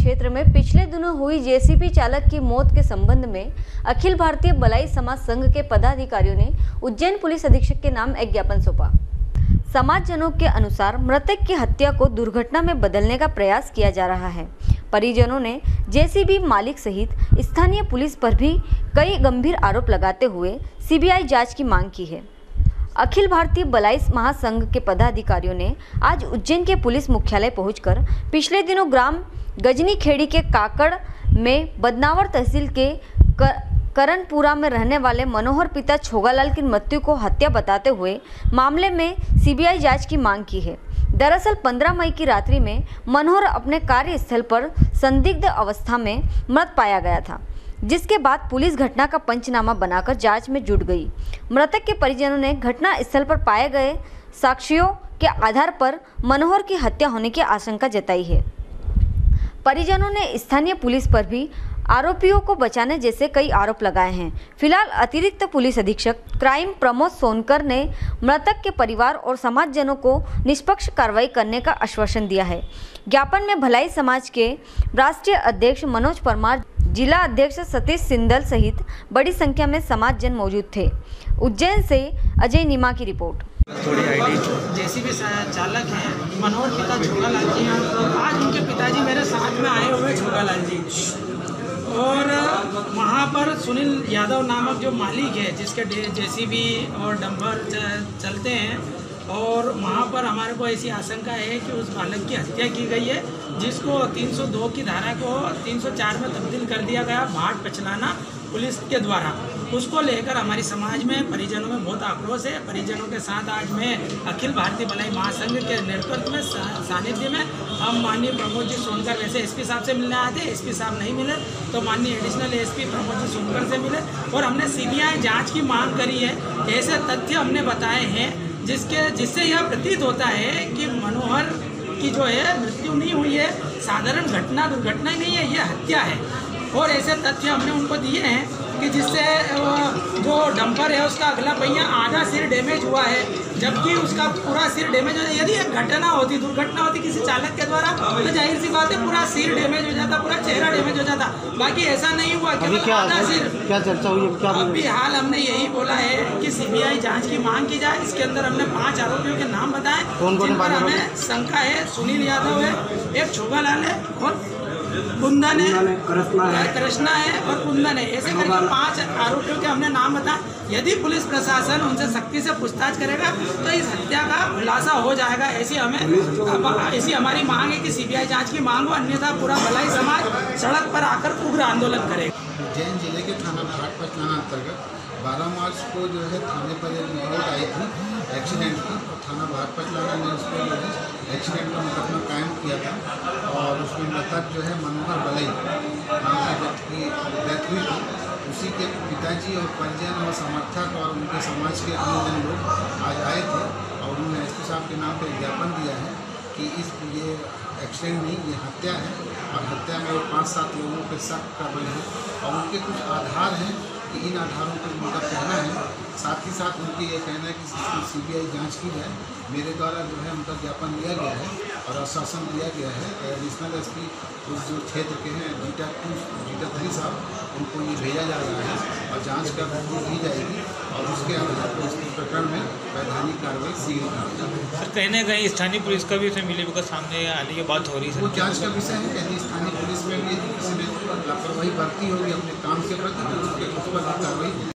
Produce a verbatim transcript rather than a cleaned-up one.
क्षेत्र में पिछले दिनों हुई जेसीबी चालक की मौत के संबंध में अखिल भारतीय बलाई समाज संघ के पदाधिकारियों ने उज्जैन पुलिस अधीक्षक के नाम एक ज्ञापन सौंपा। समाजजनों के अनुसार मृतक की हत्या को दुर्घटना में बदलने का प्रयास किया जा रहा है। परिजनों ने जेसीबी मालिक सहित स्थानीय पुलिस पर भी कई गंभीर आरोप लगाते हुए सीबीआई जांच की मांग की है। अखिल भारतीय बलाई महासंघ के पदाधिकारियों ने आज उज्जैन के पुलिस मुख्यालय पहुंचकर पिछले दिनों ग्राम गजनी खेड़ी के काकड़ में बदनावर तहसील के करणपुरा में रहने वाले मनोहर पिता छोगालाल की मृत्यु को हत्या बताते हुए मामले में सीबीआई जांच की मांग की है। दरअसल पंद्रह मई की रात्रि में मनोहर अपने कार्यस्थल पर संदिग्ध अवस्था में मृत पाया गया था, जिसके बाद पुलिस घटना का पंचनामा बनाकर जांच में जुट गई। मृतक के परिजनों ने घटना स्थल पर पाए गए साक्ष्यों के आधार पर मनोहर की हत्या होने की आशंका जताई है। परिजनों ने स्थानीय पुलिस पर भी आरोपियों को बचाने जैसे कई आरोप लगाए हैं। फिलहाल अतिरिक्त पुलिस अधीक्षक क्राइम प्रमोद सोनकर ने मृतक के परिवार और समाजजनों को निष्पक्ष कार्रवाई करने का आश्वासन दिया है। ज्ञापन में भलाई समाज के राष्ट्रीय अध्यक्ष मनोज परमार, जिला अध्यक्ष सतीश सिंदल सहित बड़ी संख्या में समाजजन मौजूद थे। उज्जैन से अजय नीमा की रिपोर्ट। जेसीबी चालक हैं मनोहर पिता छोगालाल जी हैं। आज उनके पिताजी मेरे साथ में आए हुए छोगालाल जी, और वहाँ पर सुनील यादव नामक जो मालिक है जिसके जेसीबी और डंपर चलते हैं, और वहाँ पर हमारे को ऐसी आशंका है कि उस बालक की हत्या की गई है, जिसको तीन सौ दो की धारा को तीन सौ चार में तब्दील कर दिया गया भाट पचलाना पुलिस के द्वारा। उसको लेकर हमारी समाज में परिजनों में बहुत आक्रोश है। परिजनों के साथ आज मैं अखिल भारतीय बलाई महासंघ के नेतृत्व में सानिध्य में हम माननीय प्रमोद जी सोनकर, वैसे एसपी साहब से मिलने आए थे, एसपी साहब नहीं मिले तो माननीय एडिशनल एसपी प्रमोद जी सोनकर से मिले, और हमने सीबीआई जांच की मांग करी है। ऐसे तथ्य हमने बताए हैं जिसके जिससे यह प्रतीत होता है कि मनोहर की जो है मृत्यु नहीं हुई है, साधारण घटना दुर्घटना ही नहीं है, ये हत्या है। और ऐसे तथ्य हमने उनको दिए हैं कि जिससे जो डंपर है उसका अगला पहिया आधा सिर डैमेज हुआ है, जबकि उसका पूरा सिर डैमेज हो जाए। यदि एक घटना होती, दुर्घटना होती किसी चालक के द्वारा, तो जाहिर सी बात है पूरा सिर डैमेज हो जाता, पूरा चेहरा डैमेज हो जाता। बाकी ऐसा नहीं हुआ, केवल आधा सिर। क्या चर्चा हुई है? क्या अभी हाल हमने यही बोला है कि सीबीआई जांच की मांग की जाए। इसके अंदर हमने पांच आरोपियों के नाम बताए जिन पर हमें शंका है। सुनील यादव है, एक छोगालाल है, और कुंदन है, कृष्णा है और कुंदन है। ऐसे करके पांच आरोपियों के हमने नाम बताए। यदि पुलिस प्रशासन उनसे सख्ती से पूछताछ करेगा तो इस हत्या का खुलासा हो जाएगा। ऐसी हमें ऐसी हमारी मांग है कि सीबीआई जांच की मांग हो, अन्यथा पूरा भलाई समाज सड़क पर आकर उग्र आंदोलन करेगा। उज्जैन जिले के थाना भाट पचलाना अंतर्गत बारह मार्च को जो है थाने पर एक रिपोर्ट आई थी एक्सीडेंट की, और थाना भाट पचलाना ने उस पर जो है एक्सीडेंट का मुकदमा कायम किया था, और उसमें मृतक जो है मनोहर बलई नाम के व्यक्ति की डेथ हुई थी। उसी के पिताजी और परिजन और समर्थक और उनके समाज के अन्य लोग आज आए थे, और उन्होंने एसपी साहब के नाम पर ज्ञापन दिया है कि इस ये एक्सीडेंट नहीं, ये हत्या है, और हत्या में वो पाँच सात लोगों पे शक कर रहे हैं, और उनके कुछ आधार हैं कि इन आधारों पर उनका कहना है। साथ ही साथ उनकी ये कहना है कि सीबीआई जांच की जाए। मेरे द्वारा जो है उनका ज्ञापन लिया गया है और आश्वासन दिया गया है। एडिशनल एसपी उस जो क्षेत्र के हैं जीटा टू जीटा थ्री साहब, उनको ये भेजा जा रहा है और जांच कर की जाएगी, और उसके आधार पर इस प्रकरण में वैधानिक कार्रवाई शीघ्र की जाएगी। सर, कहीं ना कहीं स्थानीय पुलिस का भी उसमें मिले का सामने आने की बात हो रही है। वो जाँच का विषय है। कहीं स्थानीय पुलिस में भी किसी ने लापरवाही बरती होगी अपने काम के प्रति,